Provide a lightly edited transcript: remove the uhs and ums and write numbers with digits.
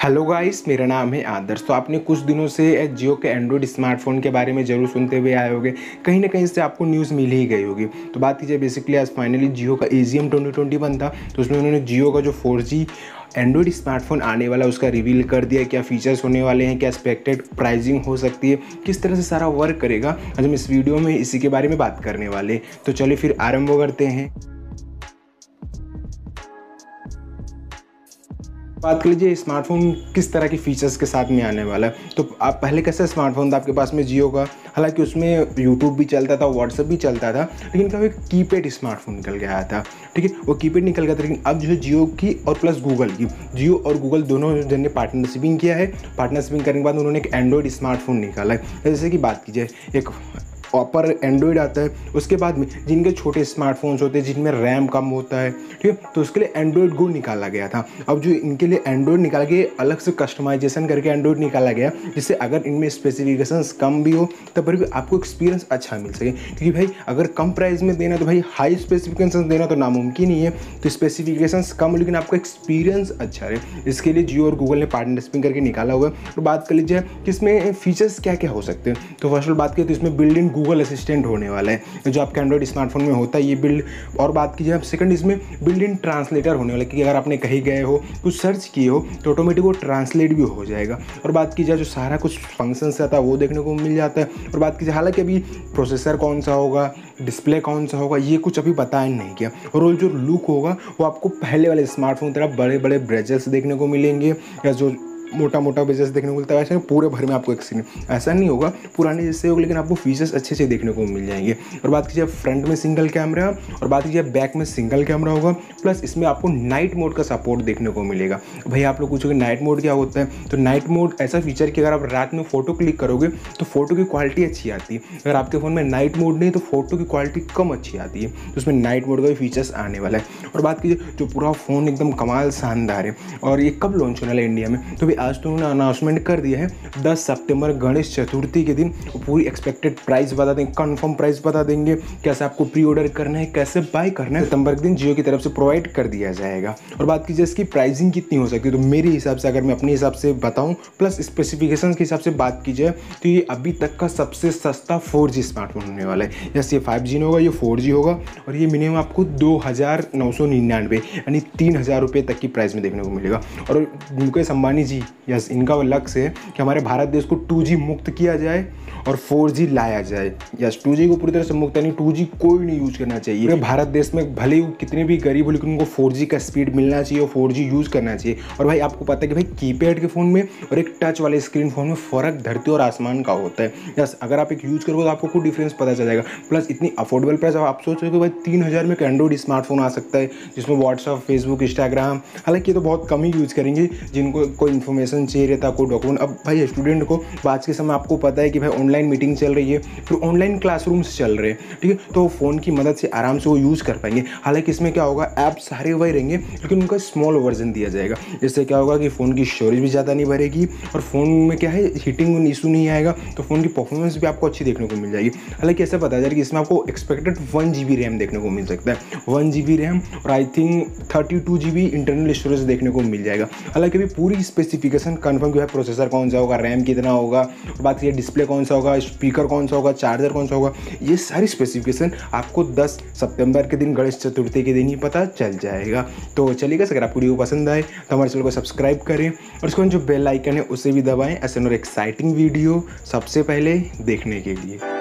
Hello guys, मेरा नाम है आदर्श। तो आपने कुछ दिनों से जियो के एंड्रॉयड स्मार्टफोन के बारे में ज़रूर सुनते हुए आए होंगे। कहीं ना कहीं से आपको न्यूज़ मिल ही गई होगी। तो बात कीजिए बेसिकली आज फाइनली जियो का एजीएम 2021 था, तो उसमें उन्होंने जियो का जो 4G एंड्रॉयड स्मार्टफोन आने वाला है उसका रिवील कर दिया। क्या फीचर्स होने वाले हैं, क्या एक्सपेक्टेड प्राइसिंग हो सकती है, किस तरह से सारा वर्क करेगा, आज हम इस वीडियो में इसी के बारे में बात करने वाले। तो चलिए फिर आरंभ करते हैं। बात कर लीजिए स्मार्टफोन किस तरह के फीचर्स के साथ में आने वाला है। तो आप पहले कैसा स्मार्टफोन था आपके पास में जियो का, हालांकि उसमें यूट्यूब भी चलता था, व्हाट्सएप भी चलता था, लेकिन कभी कीपैड स्मार्टफोन निकल के आया था। ठीक है, वो कीपैड निकल गया था। लेकिन अब जो है जियो की और प्लस गूगल की, जियो और गूगल दोनों जन ने पार्टनरशिपिंग किया है। पार्टनरशिपिंग करने के बाद उन्होंने एक एंड्रॉयड स्मार्टफोन निकाला है। जैसे कि बात की जाए, एक ऑपर एंड्रॉयड आता है, उसके बाद में जिनके छोटे स्मार्टफोन्स होते हैं जिनमें रैम कम होता है, ठीक है, तो उसके लिए एंड्रॉयड गो निकाला गया था। अब जो इनके लिए एंड्रॉयड निकाल के अलग से कस्टमाइजेशन करके एंड्रॉयड निकाला गया, जिससे अगर इनमें स्पेसिफिकेशंस कम भी हो तब पर भी आपको एक्सपीरियंस अच्छा मिल सके। क्योंकि भाई अगर कम प्राइस में देना तो भाई हाई स्पेसिफिकेशंस देना तो नामुमकिन ही है। तो स्पेसिफिकेशंस कम लेकिन आपका एक्सपीरियंस अच्छा रहे, इसके लिए जियो और गूगल ने पार्टनरशिप करके निकाला हुआ है। तो बात कर लीजिए कि इसमें फीचर्स क्या क्या हो सकते हैं। तो फर्स्ट ऑफ ऑल बात करें तो इसमें बिल्ड इन गूगल असिस्टेंट होने वाला है, जो आपके एंड्रॉयड स्मार्टफोन में होता है ये बिल्ड। और बात कीजिए अब सेकंड, इसमें बिल्ड इन ट्रांसलेटर होने वाला है कि अगर आपने कहीं गए हो, कुछ सर्च किए हो तो ऑटोमेटिक वो ट्रांसलेट भी हो जाएगा। और बात की जाए जो सारा कुछ फंक्शंस आता है वो देखने को मिल जाता है। और बात कीजिए हालांकि अभी प्रोसेसर कौन सा होगा, डिस्प्ले कौन सा होगा, ये कुछ अभी बताया नहीं किया। और वो जो लुक होगा वो आपको पहले वाले स्मार्टफोन तरह बड़े बड़े ब्रेजल्स देखने को मिलेंगे, या जो मोटा मोटा बेजल्स देखने को मिलता है वैसे पूरे भर में आपको एक ऐसा नहीं होगा, पुराने जैसे होगा, लेकिन आपको फीचर्स अच्छे से देखने को मिल जाएंगे। और बात कीजिए फ्रंट में सिंगल कैमरा और बात कीजिए बैक में सिंगल कैमरा होगा, प्लस इसमें आपको नाइट मोड का सपोर्ट देखने को मिलेगा। भाई आप लोग पूछोगे नाइट मोड क्या होता है, तो नाइट मोड ऐसा फीचर कि अगर आप रात में फोटो क्लिक करोगे तो फोटो की क्वालिटी अच्छी आती है। अगर आपके फ़ोन में नाइट मोड नहीं तो फोटो की क्वालिटी कम अच्छी आती है, तो उसमें नाइट मोड का भी फीचर्स आने वाला है। और बात कीजिए जो पूरा फ़ोन एकदम कमाल शानदार है। और ये कब लॉन्च होने वाला है इंडिया में, तो भी आज तो उन्होंने अनाउंसमेंट कर दिया है 10 सितंबर गणेश चतुर्थी के दिन। पूरी एक्सपेक्टेड प्राइस बता देंगे, कंफर्म प्राइस बता देंगे, कैसे आपको प्री ऑर्डर करना है, कैसे बाय करना है, सितंबर के दिन जियो की तरफ से प्रोवाइड कर दिया जाएगा। और बात कीजिए इसकी प्राइसिंग कितनी हो सकती है, तो मेरे हिसाब से अगर मैं अपने हिसाब से बताऊं प्लस स्पेसिफिकेशन के हिसाब से बात की जाए तो ये अभी तक का सबसे सस्ता 4G स्मार्टफोन होने वाला है। यस, ये 5G नहीं होगा, ये 4G होगा। और ये मिनिमम आपको 2999 यानी 3000 रुपये तक की प्राइस में देखने को मिलेगा। और मुकेश अंबानी जी, यस, इनका लक्ष्य है कि हमारे भारत देश को 2G मुक्त किया जाए और 4G लाया जाए। यस, 2G को पूरी तरह से मुक्त, यानी 2G कोई नहीं यूज करना चाहिए। पूरे भारत देश में भले ही कितने भी गरीब हो लेकिन उनको 4G का स्पीड मिलना चाहिए और 4G यूज करना चाहिए। और भाई आपको पता है कि भाई कीपैड के फ़ोन में और एक टच वाले स्क्रीन फ़ोन में फ़र्क धरती और आसमान का होता है। यस, अगर आप एक यूज़ करोगे तो आपको कुछ डिफरेंस पता चल जाएगा। प्लस इतनी अफोर्डेबल प्राइस, अब आप सोच रहे हो भाई 3000 में एक एंड्रॉइड स्मार्टफोन आ सकता है जिसमें व्हाट्सअप, फेसबुक, इंस्टाग्राम, हालांकि ये तो बहुत कम ही यूज़ करेंगे जिनको कोई इन्फॉर्मेशन चाहिए रहता, कोई डॉक्यूमेंट। अब भाई स्टूडेंट को आज के समय आपको पता है कि भाई ऑनलाइन मीटिंग चल रही है, फिर ऑनलाइन क्लासरूम्स चल रहे हैं, ठीक है, तो फ़ोन की मदद से आराम से वो यूज़ कर पाएंगे। हालांकि इसमें क्या होगा, ऐप सारे वही रहेंगे लेकिन उनका स्मॉल वर्जन दिया जाएगा, जिससे क्या होगा कि फ़ोन की स्टोरेज भी ज़्यादा नहीं भरेगी और फ़ोन में क्या है हीटिंग इशू नहीं आएगा, तो फ़ोन की परफॉर्मेंस भी आपको अच्छी देखने को मिल जाएगी। हालांकि ऐसा बताया जा रहा है कि इसमें आपको एक्सपेक्टेड 1GB रैम देखने को मिल सकता है, 1GB रैम, और I think 32GB internal storage देखने को मिल जाएगा। हालांकि अभी पूरी स्पेसिफिकेशन कन्फर्म जो है, प्रोसेसर कौन सा होगा, रैम कितना होगा, और बात करिए डिस्प्ले कौन सा होगा, स्पीकर कौन सा होगा, चार्जर कौन सा होगा, ये सारी स्पेसिफिकेशन आपको 10 सितंबर के दिन गणेश चतुर्थी के दिन ही पता चल जाएगा। तो चलिएगा, अगर आपको वीडियो पसंद आए तो हमारे चैनल को सब्सक्राइब करें और उसके बाद जो बेल आइकन है उसे भी दबाएं, ऐसे और एक्साइटिंग वीडियो सबसे पहले देखने के लिए।